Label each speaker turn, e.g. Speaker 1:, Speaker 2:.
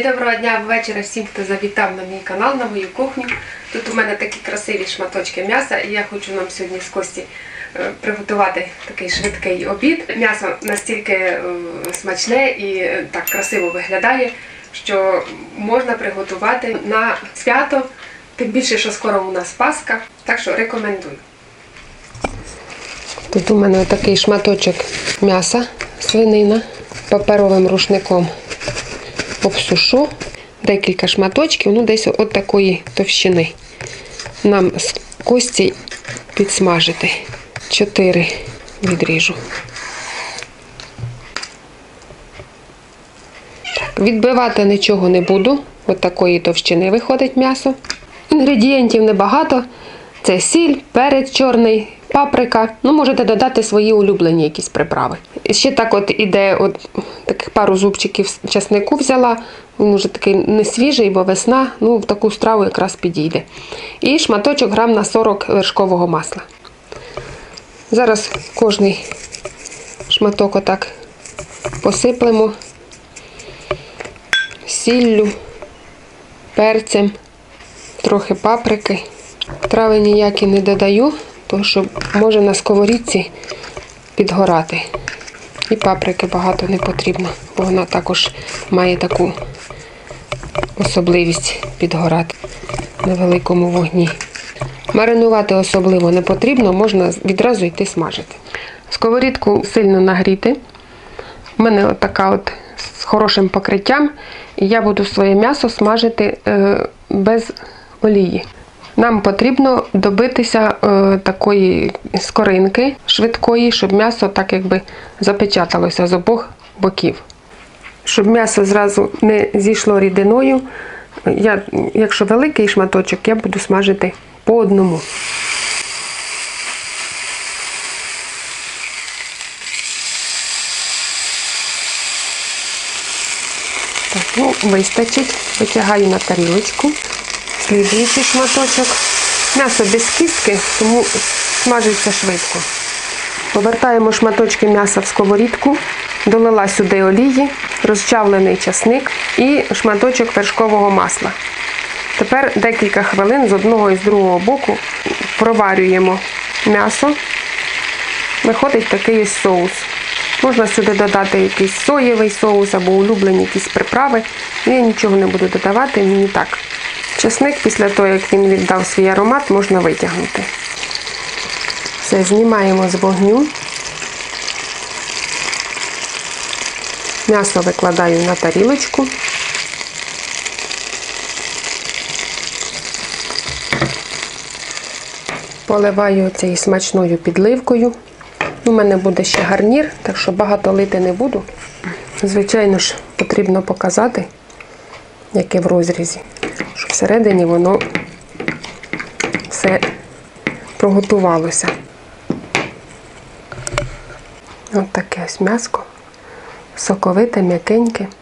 Speaker 1: І доброго дня вечора всім, хто завітав на мій канал, на мою кухню. Тут у мене такі красиві шматочки м'яса, і я хочу нам сьогодні з Кості приготувати такий швидкий обід. М'ясо настільки смачне і так красиво виглядає, що можна приготувати на свято, тим більше, що скоро у нас Пасха, так що рекомендую. Тут у мене такий шматочок м'яса, свинина, паперовим рушником обсушу. Декілька шматочків, ну десь от такої товщини. Нам з Кості підсмажити. 4 відріжу. Так, відбивати нічого не буду. От такої товщини виходить м'ясо. Інгредієнтів небагато. Це сіль, перець чорний, паприка. Ну, можете додати свої улюблені якісь приправи. Ще так от іде, таких пару зубчиків часнику взяла. Він вже такий не свіжий, бо весна. Ну, в таку страву якраз підійде. І шматочок грам на 40 вершкового масла. Зараз кожний шматок отак посиплемо сіллю, перцем, трохи паприки. Трави ніякі не додаю, тому що може на сковорідці підгорати. І паприки багато не потрібно, бо вона також має таку особливість підгорати на великому вогні. Маринувати особливо не потрібно, можна відразу йти смажити. Сковорідку сильно нагріти. У мене така з хорошим покриттям, і я буду своє м'ясо смажити без олії. Нам потрібно добитися такої скоринки швидкої, щоб м'ясо так якби запечаталося з обох боків. Щоб м'ясо зразу не зійшло рідиною, якщо великий шматочок, я буду смажити по одному. Так, ну, вистачить. Витягаю на тарілочку. Слідуючий шматочок. М'ясо без кістки, тому смажиться швидко. Повертаємо шматочки м'яса в сковорідку, долила сюди олії, розчавлений часник і шматочок вершкового масла. Тепер декілька хвилин з одного і з другого боку проварюємо м'ясо. Виходить такий ось соус. Можна сюди додати якийсь соєвий соус або улюблені якісь приправи. Я нічого не буду додавати, мені так. Часник, після того, як він віддав свій аромат, можна витягнути. Все, знімаємо з вогню. М'ясо викладаю на тарілочку. Поливаю цією смачною підливкою. У мене буде ще гарнір, так що багато лити не буду. Звичайно ж, потрібно показати, яке в розрізі, щоб всередині воно все проготувалося. Ось таке ось м'яско, соковите, м'якеньке.